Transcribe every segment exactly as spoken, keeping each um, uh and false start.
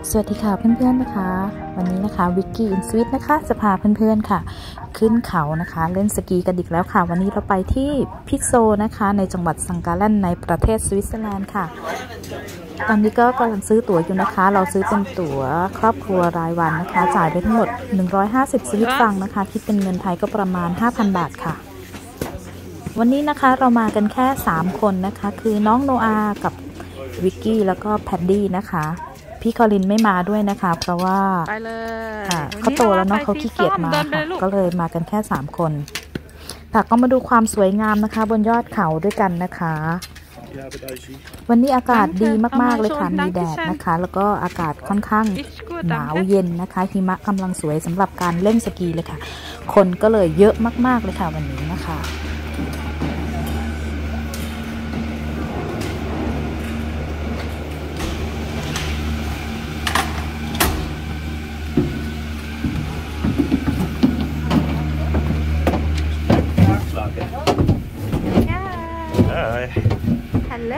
สวัสดีค่ะเพื่อนๆนะคะวันนี้นะคะวิกกี้อินสวิตนะคะจะพาเพื่อนๆค่ะขึ้นเขานะคะเล่นสกีกันอีกแล้วค่ะวันนี้เราไปที่พิโซนะคะในจังหวัดซังกาแลนในประเทศสวิตเซอร์แลนด์ค่ะตอนนี้ก็กำลังซื้อตั๋วอยู่นะคะเราซื้อเป็นตั๋วครอบครัวรายวันนะคะจ่ายไปทั้งหมดหนึ่งร้อยห้าสิบสวิตฟรังนะคะคิดเป็นเงินไทยก็ประมาณ ห้าพัน บาทค่ะวันนี้นะคะเรามากันแค่สามคนนะคะคือน้องโนอากับวิกกี้แล้วก็แพดดี้นะคะพี่คอลินไม่มาด้วยนะคะเพราะว่าเขาโตแล้วเนาะเขาขี้เกียจมาค่ะก็เลยมากันแค่สามคนค่ะก็มาดูความสวยงามนะคะบนยอดเขาด้วยกันนะคะวันนี้อากาศดีมากๆเลยค่ะมีแดดนะคะแล้วก็อากาศค่อนข้างหนาวเย็นนะคะหิมะกำลังสวยสำหรับการเล่นสกีเลยค่ะคนก็เลยเยอะมากๆเลยค่ะวันนี้นะคะฮัลโหล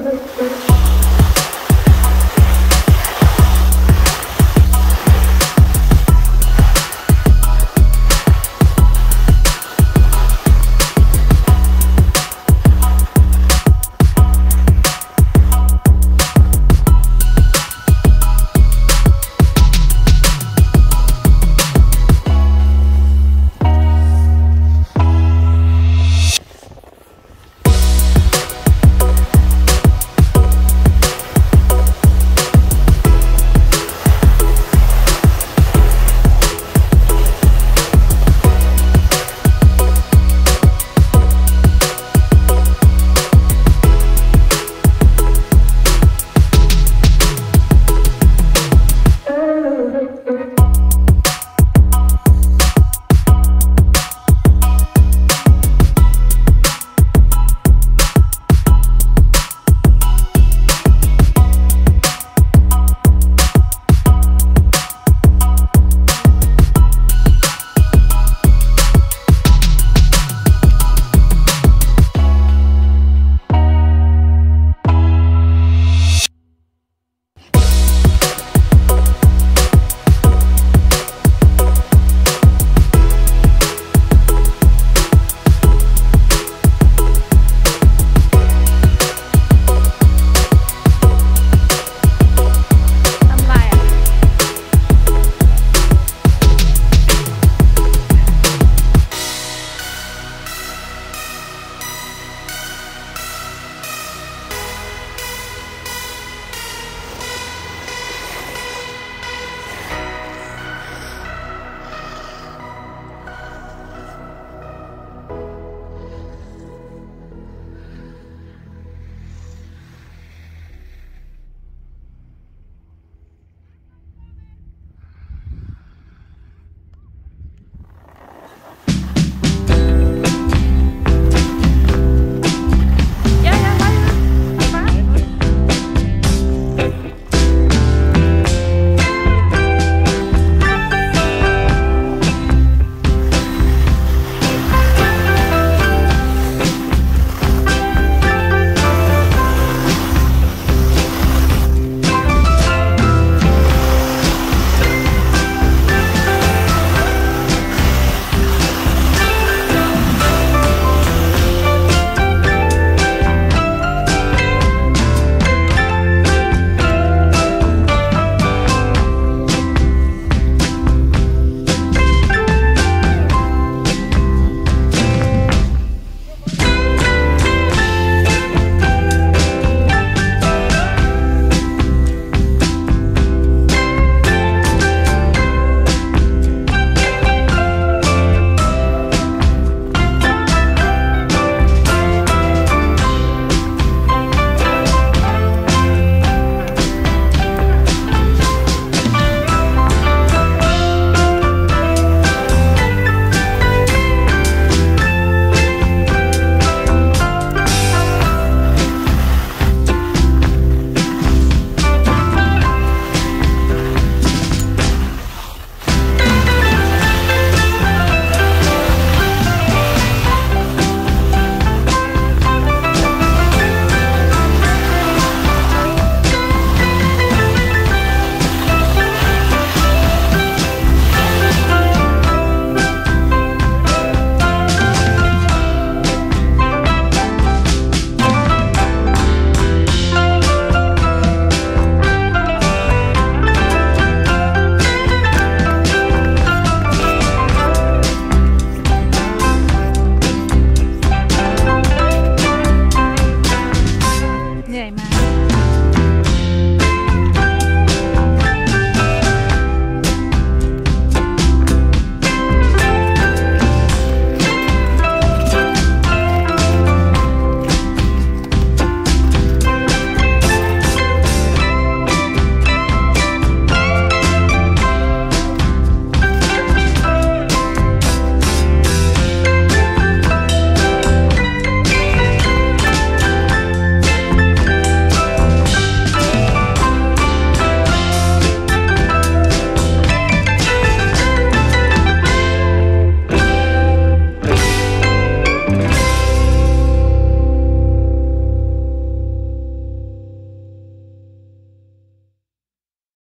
Thank you.